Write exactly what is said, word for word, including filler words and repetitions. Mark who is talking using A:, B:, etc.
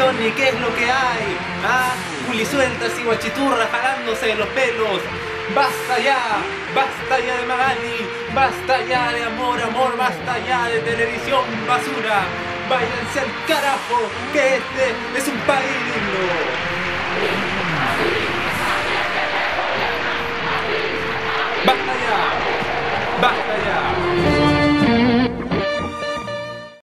A: Johnny, ¿qué es lo que hay? ¿Ah? Pulisueltas y guachiturras jalándose de los pelos. ¡Basta ya! ¡Basta ya de Magali! ¡Basta ya de amor, amor! ¡Basta ya de televisión basura! ¡Váyanse al carajo! ¡Que este es un país digno!